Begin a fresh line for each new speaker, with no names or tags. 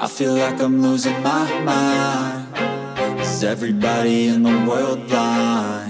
feel like I'm losing my mind. Is everybody in the world blind?